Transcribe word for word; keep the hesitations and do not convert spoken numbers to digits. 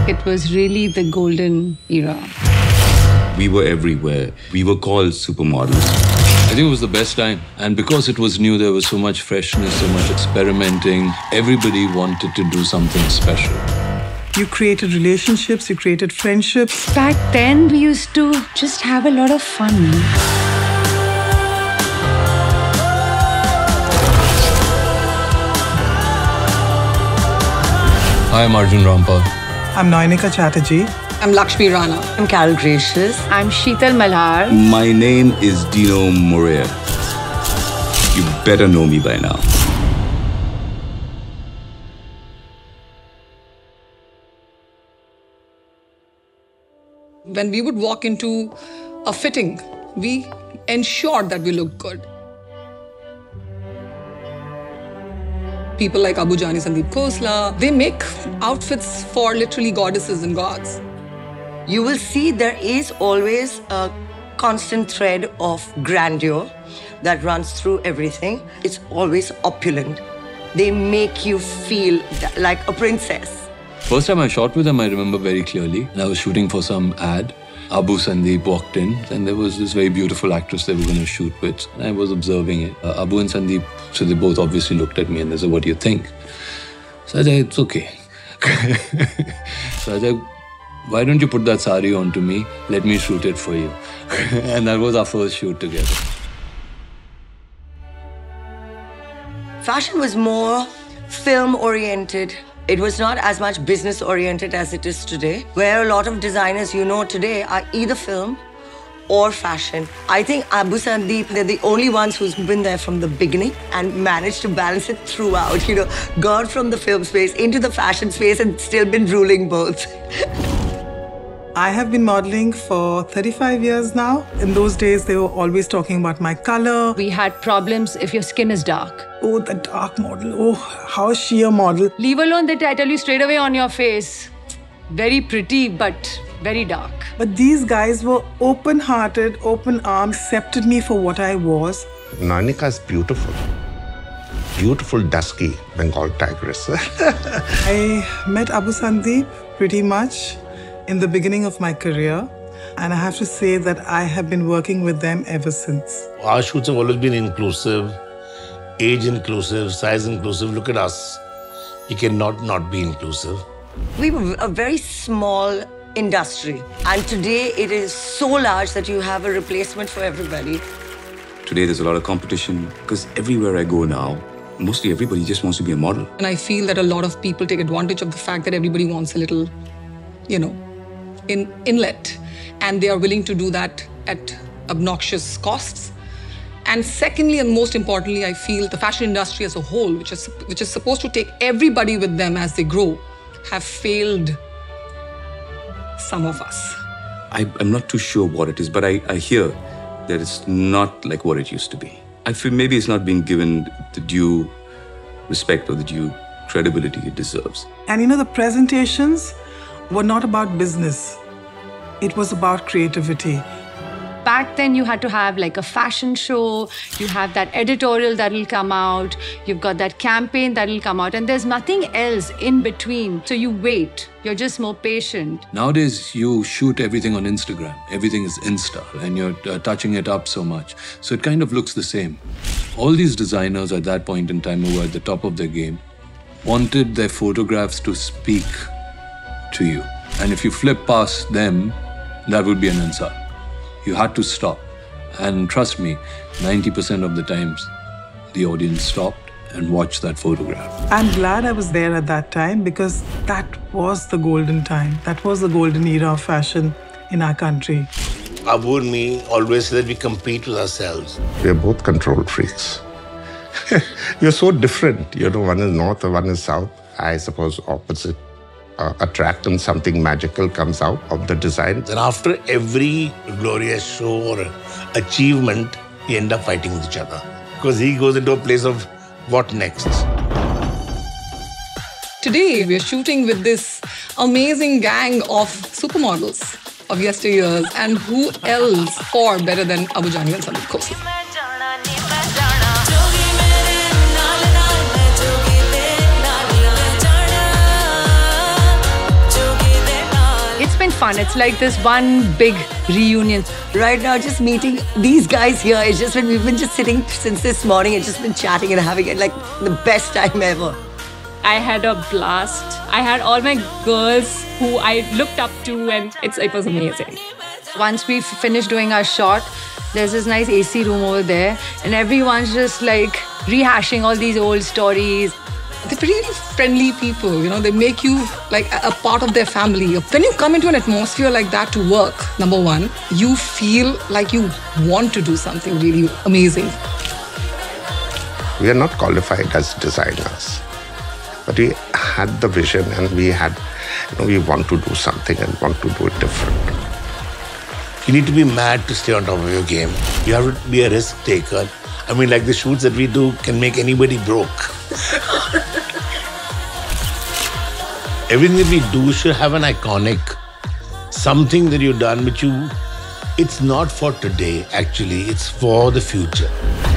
It was really the golden era. We were everywhere. We were called supermodels. I think it was the best time. And because it was new, there was so much freshness, so much experimenting. Everybody wanted to do something special. You created relationships, you created friendships. Back then, we used to just have a lot of fun. Hi, I'm Arjun Rampal. I'm Nayanika Chatterjee. I'm Lakshmi Rana. I'm Carol Gracious. I'm Sheetal Malhar. My name is Dino Morea. You better know me by now. When we would walk into a fitting, we ensured that we looked good. People like Abu Jani Sandeep Khosla, they make outfits for literally goddesses and gods. You will see there is always a constant thread of grandeur that runs through everything. It's always opulent. They make you feel like a princess. First time I shot with them, I remember very clearly. I was shooting for some ad. Abu Sandeep walked in, and there was this very beautiful actress they were going to shoot with. And I was observing it. Uh, Abu and Sandeep, so they both obviously looked at me and they said, "What do you think?" So I said, "It's okay." So I said, "Why don't you put that sari onto me? Let me shoot it for you." And that was our first shoot together. Fashion was more film-oriented. It was not as much business-oriented as it is today, where a lot of designers you know today are either film or fashion. I think Abu Sandeep, they're the only ones who's been there from the beginning and managed to balance it throughout, you know, gone from the film space into the fashion space and still been ruling both. I have been modeling for thirty-five years now. In those days, they were always talking about my color. We had problems if your skin is dark. Oh, the dark model. Oh, how is she a model? Leave alone that I tell you straight away on your face. Very pretty, but very dark. But these guys were open-hearted, open-armed, accepted me for what I was. Nayanika is beautiful. Beautiful, dusky Bengal tigress. I met Abu Sandeep pretty much in the beginning of my career. And I have to say that I have been working with them ever since. Our shoots have always been inclusive, age inclusive, size inclusive. Look at us. You cannot not be inclusive. We were a very small industry. And today it is so large that you have a replacement for everybody. Today there's a lot of competition because everywhere I go now, mostly everybody just wants to be a model. And I feel that a lot of people take advantage of the fact that everybody wants a little, you know, in inlet. And they are willing to do that at obnoxious costs. And secondly, and most importantly, I feel the fashion industry as a whole, which is, which is supposed to take everybody with them as they grow, have failed some of us. I, I'm not too sure what it is, but I, I hear that it's not like what it used to be. I feel maybe it's not being given the due respect or the due credibility it deserves. And you know, the presentations were not about business. It was about creativity. Back then, you had to have like a fashion show, you have that editorial that'll come out, you've got that campaign that'll come out, and there's nothing else in between. So you wait, you're just more patient. Nowadays, you shoot everything on Instagram. Everything is Insta, and you're uh, touching it up so much. So it kind of looks the same. All these designers at that point in time who were at the top of their game wanted their photographs to speak to you. And if you flip past them, that would be an insult. You had to stop. And trust me, ninety percent of the times, the audience stopped and watched that photograph. I'm glad I was there at that time because that was the golden time. That was the golden era of fashion in our country. Abu and me always say that we compete with ourselves. We are both control freaks. We are so different. You know, one is north and one is south. I suppose opposite. Uh, attract and something magical comes out of the design. Then after every glorious show or achievement, we end up fighting with each other. Because he goes into a place of what next? Today, we're shooting with this amazing gang of supermodels of yesteryears. And who else for better than Abu Jani and Sandeep Khosla? fun. It's like this one big reunion. Right now, just meeting these guys here, it's just been, we've been just sitting since this morning and just been chatting and having it like the best time ever. I had a blast. I had all my girls who I looked up to, and it's, it was amazing. Once we finished doing our shot, there's this nice A C room over there, and everyone's just like rehashing all these old stories. They're really friendly people, you know, they make you like a part of their family. When you come into an atmosphere like that to work, number one, you feel like you want to do something really amazing. We are not qualified as designers, but we had the vision and we had, you know, we want to do something and want to do it different. You need to be mad to stay on top of your game. You have to be a risk taker. I mean, like the shoots that we do can make anybody broke. Everything that we do should have an iconic, something that you've done, which you, it's not for today, actually, it's for the future.